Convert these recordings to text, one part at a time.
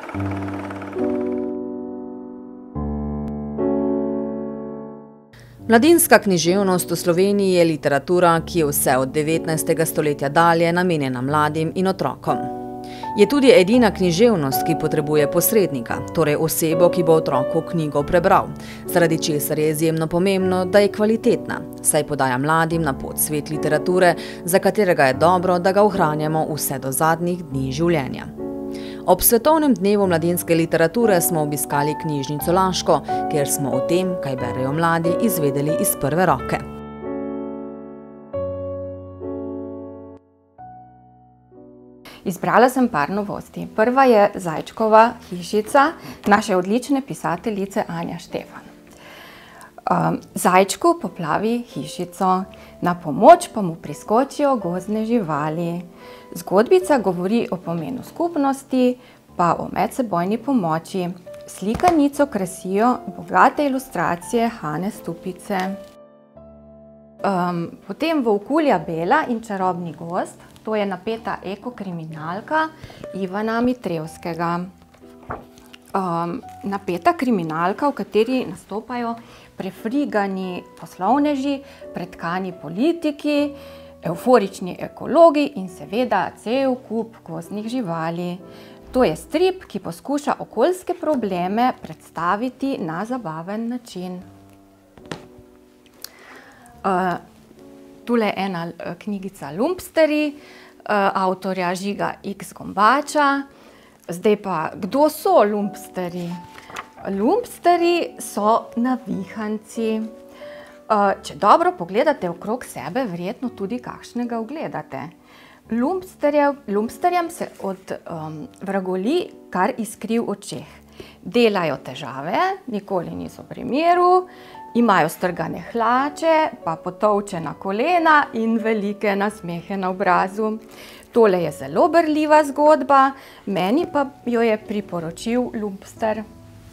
Mladinska književnost v Sloveniji je literatura, ki je vse od 19. stoletja dalje namenjena mladim in otrokom. Je tudi edina književnost, ki potrebuje posrednika, torej osebo, ki bo otroku knjigo prebral, zaradi česar je izjemno pomembno, da je kvalitetna, saj podaja mladim na pot svet literature, za katerega je dobro, da ga ohranjamo vse do zadnjih dni življenja. Ob svetovnem dnevu mladinske literature smo obiskali knjižnico Laško, kjer smo o tem, kaj berejo mladi, izvedeli iz prve roke. Izbrala sem par novosti. Prva je Zajčkova hišica naše odlične pisateljice Anja Štefan. Zajčku poplavi hišico, na pomoč pa mu priskočijo gozdne živali. Zgodbica govori o pomenu skupnosti, pa o medsebojni pomoči. Slikanico krasijo bogate ilustracije Hane Stupice. Potem Volkulja Bela in čarobni gozd, to je napeta ekokriminalka Ivana Mitrevskega. Napeta kriminalka, v kateri nastopajo prefrigani poslovneži, pretkani politiki, evforični ekologi in seveda cel kup gozdnih živali. To je strip, ki poskuša okoljske probleme predstaviti na zabaven način. Tule je ena knjigica Lumpsteri, avtorja Žiga X. Gombača. Zdaj pa, kdo so lumpsteri? Lumpsteri so navihanci. Če dobro pogledate okrog sebe, verjetno tudi kakšnega ugledate. Lumpsterjem se od vragoli kar iskri v očeh. Delajo težave, nikoli niso pri miru, imajo strgane hlače, pa potolčena kolena in velike nasmehe na obrazu. Tole je zelo berljiva zgodba, meni pa jo je priporočil lumpster.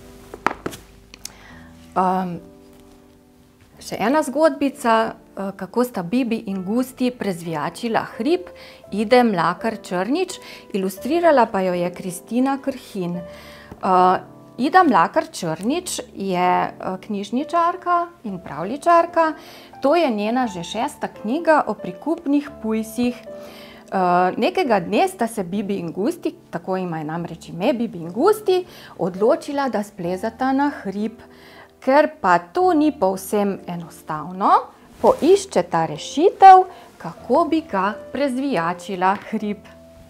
Še ena zgodbica, kako sta Bibi in Gusti prezvijačila hrib, Ide Mlakar Črnič, ilustrirala pa jo je Kristina Krhin. Ida Mlakar Črnič je knjižničarka in pravljičarka, to je njena že 6. knjiga o prikupnih pujsih. Nekega dne sta se Bibi in Gusti, tako ima namreč ime Bibi in Gusti, odločila, da splezata na hrib. Ker pa to ni povsem enostavno, poiščeta rešitev, kako bi ga prezvijačila hrib.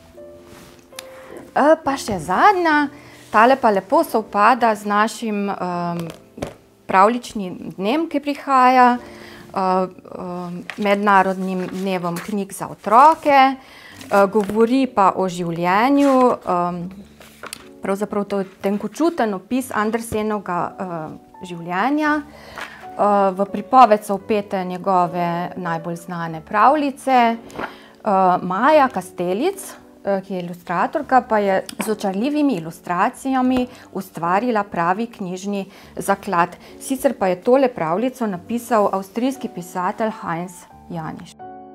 Pa še zadnja, tale pa lepo sovpada z našim pravljičnim dnem, ki prihaja, mednarodnim dnevom knjig za otroke, govori pa o življenju, pravzaprav to je tenkočuten opis Andersenovega življenja. V pripoved so vpete njegove najbolj znane pravljice. Maja Kastelic, ki je ilustratorka, pa je z očarljivimi ilustracijami ustvarila pravi knjižni zaklad. Sicer pa je tole pravljico napisal avstrijski pisatelj Heinz Janisch.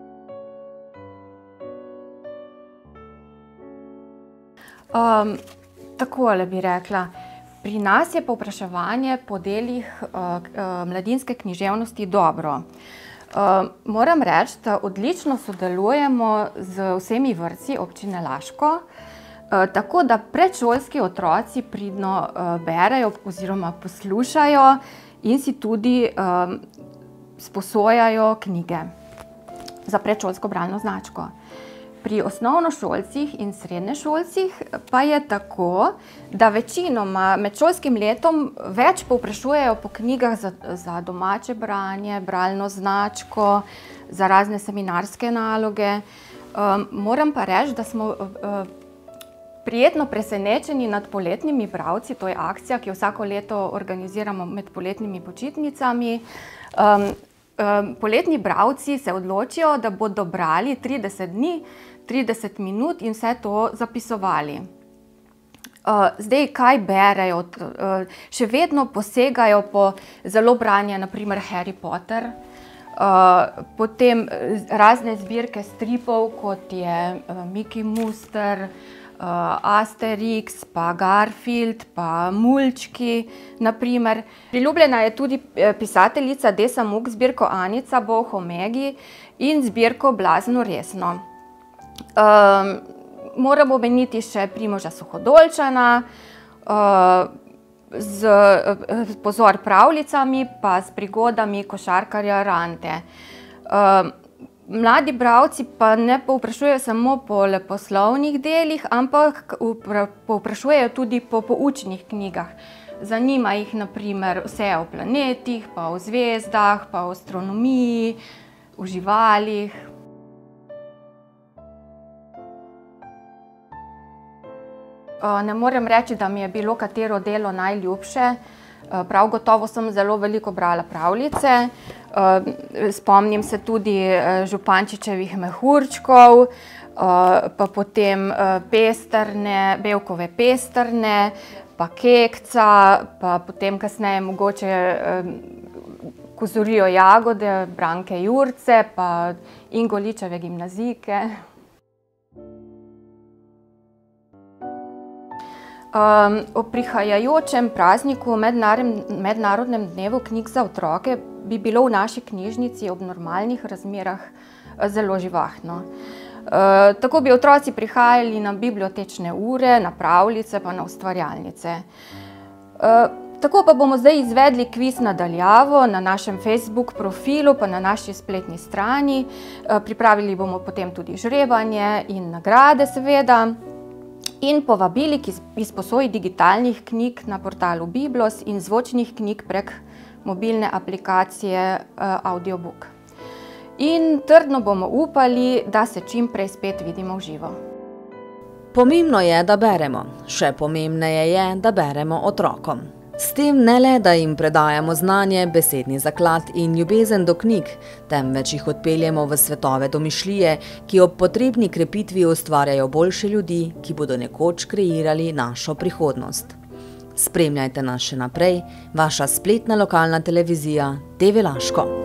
Takole bi rekla. Pri nas je povpraševanje po delih mladinske književnosti dobro. Moram reči, da odlično sodelujemo z vsemi vrtci občine Laško, tako da predšolski otroci pridno berejo oziroma poslušajo in si tudi sposojajo knjige za predšolsko bralno značko. Pri osnovnošolcih in srednješolcih pa je tako, da večinoma med šolskim letom več povprašujejo po knjigah za domače branje, bralno značko, za razne seminarske naloge. Moram pa reči, da smo prijetno presenečeni nad poletnimi bralci, to je akcija, ki jo vsako leto organiziramo med poletnimi počitnicami. Poletni bralci se odločijo, da bodo brali 30 dni, 30 minut in vse to zapisovali. Zdaj, kaj berejo? Še vedno posegajo po zelo branje, naprimer Harry Potter, potem razne zbirke stripov, kot je Mickey Muster, Asterix, pa Garfield, pa Mulčki, naprimer. Priljubljena je tudi pisateljica Desa Muck z zbirko Anica, Bog Omegi in zbirko Blazno resno. Moramo omeniti še Primoža Suhodolčana, z pozor pravljicami, pa s prigodami košarkarja Rante. Mladi bralci pa ne povprašujejo samo po leposlovnih delih, ampak povprašujejo tudi po poučnih knjigah. Zanima jih na primer vse o planetih, pa o zvezdah, pa o astronomiji, o živalih. Ne morem reči, da mi je bilo katero delo najljubše. Prav gotovo sem zelo veliko brala pravljice. Spomnim se tudi Župančičevih mehurčkov, pa potem Bevkove Pestrne, pa Kekca, pa potem kasneje mogoče Ko zorijo jagode Branke Jurce, pa Ingoličeve gimnazijke. Ob prihajajočem prazniku Mednarodnem dnevu knjig za otroke bi bilo v naši knjižnici ob normalnih razmerah zelo živahno. Tako bi otroci prihajali na bibliotečne ure, na pravljice pa na ustvarjalnice. Tako pa bomo zdaj izvedli kviz na daljavo na našem Facebook profilu pa na naši spletni strani. Pripravili bomo potem tudi žrebanje in nagrade seveda. In povabili k izposoji digitalnih knjig na portalu Biblos in zvočnih knjig prek mobilne aplikacije Audiobook. In trdno bomo upali, da se čim prej spet vidimo v živo. Pomembno je, da beremo. Še pomembneje je, da beremo otrokom. S tem ne le, da jim predajamo znanje, besedni zaklad in ljubezen do knjig, temveč jih odpeljemo v svetove domišljije, ki ob potrebni krepitvi ustvarjajo boljše ljudi, ki bodo nekoč kreirali našo prihodnost. Spremljajte nas še naprej, vaša spletna lokalna televizija TV Laško.